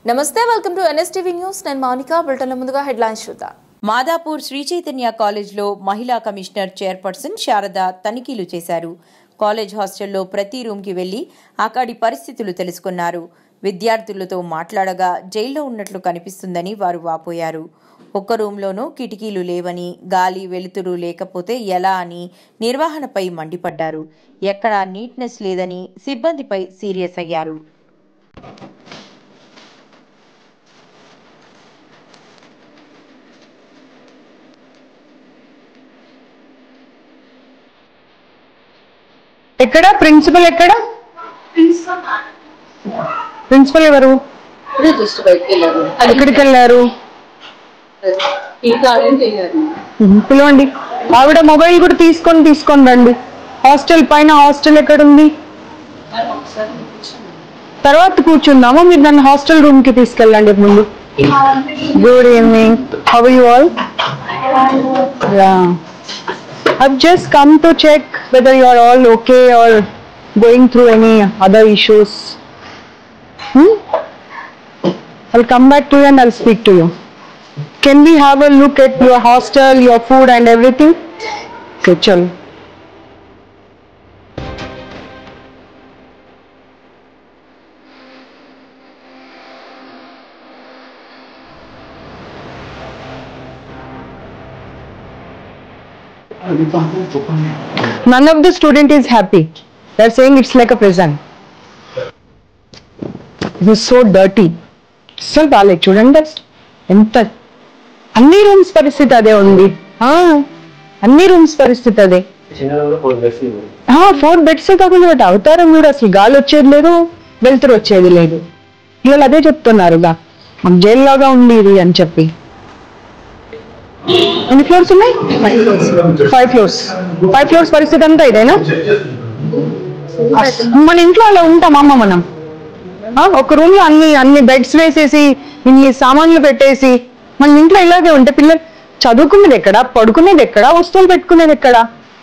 నమస్తే, welcome to NSTV news. నేను మౌనిక. బులెటిన్ల ముందుగా హెడ్లైన్స్ చూద్దాం. మాదాపూర్ శ్రీ చైతన్య కాలేజ్లో మహిళా కమిషనర్ చైర్పర్సన్ శారద తనిఖీలు చేశారు. కాలేజ్ హాస్టల్లో ప్రతి రూమ్కి వెళ్లి అక్కడి పరిస్థితులు తెలుసుకున్నారు. విద్యార్థులతో మాట్లాడగా జైల్లో ఉన్నట్లు కనిపిస్తుందని వారు వాపోయారు. ఒక్క రూమ్లోనూ కిటికీలు లేవని, గాలి వెలుతురు లేకపోతే ఎలా అని నిర్వహణపై మండిపడ్డారు. ఎక్కడా నీట్నెస్ లేదని సిబ్బందిపై సీరియస్ అయ్యారు. ఎక్కడ ప్రిన్సిపల్ ప్రిన్సిపల్ ఎవరు? ఎక్కడికి వెళ్ళారు? పిలవండి. ఆవిడ మొబైల్ కూడా తీసుకొని రండి. హాస్టల్ పైన హాస్టల్ ఎక్కడుంది? తర్వాత కూర్చుందామా? మీరు నన్ను హాస్టల్ రూమ్ కి తీసుకెళ్ళండి ముందు. Good evening. How are you all? I've just come to check whether you are all okay or going through any other issues. I'll come back to you and I'll speak to you. Can we have a look at your hostel, your food and everything? Okay, chalo. None of the student is happy. They are saying it's like a prison. It is so dirty. అసలు బాగాలేదు చూడండి. ఎంత అన్ని rooms పరిస్థితి అదే ఉంది. అన్ని rooms పరిస్థితి అదే. 4 బెడ్స్ కాకుండా బట్ అవతారం కూడా అసలు గాలి వచ్చేది లేదు, వెలుతురు వచ్చేది లేదు. ఇవాళ అదే చెప్తున్నారుగా మాకు జైలు లాగా ఉంది ఇది అని చెప్పి. ఎన్ని ఫ్లోర్స్ ఉన్నాయి? 5 ఫ్లోర్స్. 5 ఫ్లోర్స్ పరిస్థితి అంతా ఇదేనా? మన ఇంట్లో అలా ఉంటామమ్మ మనం. ఒక రూమ్ లో అన్ని బెడ్స్ వేసేసి ఇన్ని సామాన్లు పెట్టేసి మన ఇంట్లో ఇలాగే ఉంటే పిల్లలు చదువుకునేది ఎక్కడ, పడుకునేది ఎక్కడ, వస్తువులు పెట్టుకునేది ఎక్కడ?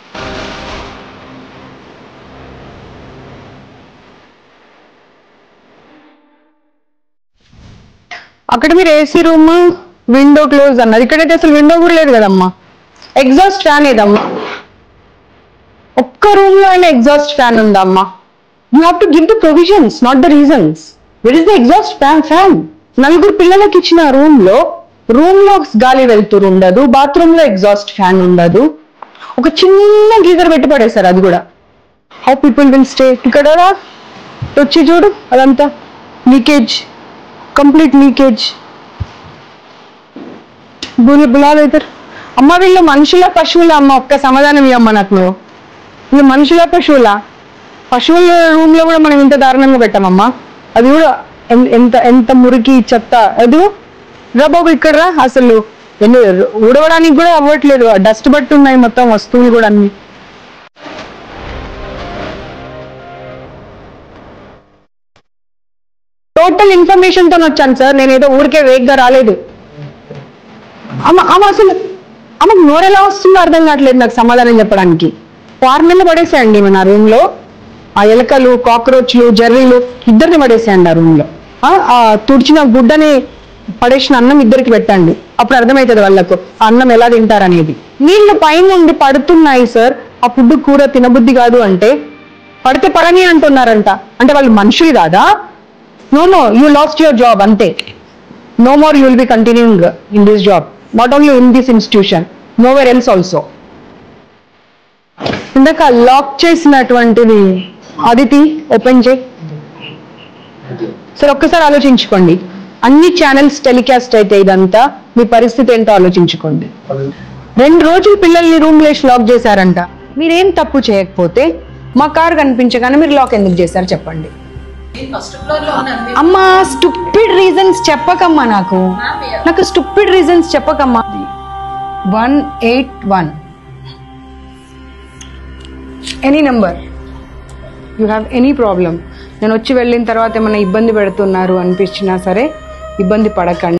అక్కడ మీరు ఏసీ రూమ్, విండో క్లోజ్ అన్నది. ఇక్కడైతే అసలు విండో కూడా లేదు కదమ్మా. ఎగ్జాస్ట్ ఫ్యాన్ ఏదమ్మా? ఒక్క రూమ్ లో అయినా ఎగ్జాస్ట్ ఫ్యాన్ ఉందమ్మా. You have to give the provisions, not the reasons. Where is the exhaust fan? నలుగురు పిల్లలకి ఇచ్చిన రూమ్ లో గాలి వెళ్తురు ఉండదు, బాత్రూమ్ లో ఎగ్జాస్ట్ ఫ్యాన్ ఉండదు, ఒక చిన్న గీజర్ పెట్టి పడేశారు. అది కూడా హౌ పీపుల్ విల్ స్టే? ఇక్కడ వచ్చి చూడు, అదంతా లీకేజ్, కంప్లీట్ లీకేజ్. బులాలు అమ్మ, వీళ్ళు మనుషుల పశువుల అమ్మ? ఒక్క సమాధానం ఇవ్వమ్మ నాకు నువ్వు. వీళ్ళు మనుషుల పశువుల రూమ్ లో కూడా మనం ఇంత దారుణంగా పెట్టామమ్మా. అది కూడా ఎంత మురికి చెత్త. అది బాబు ఇక్కడ రా. అసలు ఊడవడానికి కూడా అవ్వట్లేదు, డస్ట్ బట్టి ఉన్నాయి మొత్తం వస్తువులు కూడా అన్ని. టోటల్ ఇన్ఫర్మేషన్ తో వచ్చాను సార్, నేను ఏదో ఊరికే వేగ్గా రాలేదు. అసలు ఆమెకు నోరెలా వస్తుందో అర్థం కావట్లేదు నాకు సమాధానం చెప్పడానికి. ఫార్మెన్లు పడేసేయండి మన రూమ్ లో. ఆ ఎలకలు, కాక్రోచ్లు, జర్రీలు ఇద్దరిని పడేసేయండి ఆ రూమ్ లో. ఆ తుడిచిన గుడ్డని పడేసిన అన్నం ఇద్దరికి పెట్టండి. అప్పుడు అర్థమవుతుంది వాళ్ళకు ఆ అన్నం ఎలా తింటారనేది. నీళ్లు పైన నుండి పడుతున్నాయి సార్, ఆ ఫుడ్ కూర తినబుద్ధి కాదు అంటే పడితే పడని అంటున్నారంట. అంటే వాళ్ళు మనుషులు కాదా? No, you lost your job అంతే. No more you will be continuing in this job. Not only in this institution, nowhere else also. ఇందాక లాక్ చేసినటువంటిది అదితి ఓపెన్ చేయి సార్. ఒక్కసారి ఆలోచించుకోండి. అన్ని ఛానల్స్ టెలికాస్ట్ అయితే ఇదంతా మీ పరిస్థితి ఏంటో ఆలోచించుకోండి. 2 రోజులు పిల్లల్ని రూమ్ లేసి లాక్ చేశారంట. మీరేం తప్పు చేయకపోతే మా కార్ కనిపించగానే మీరు లాక్ ఎందుకు చేశారు చెప్పండి. అమ్మా, స్టూపిడ్ రీజన్స్ చెప్పకమ్మా. నాకు స్టూపిడ్ రీజన్స్ చెప్పకమ్మా. 181 any number. You have any problem. నేను వచ్చి వెళ్ళిన తర్వాత ఏమైనా ఇబ్బంది పెడుతున్నారు అనిపించినా సరే ఇబ్బంది పడకండి.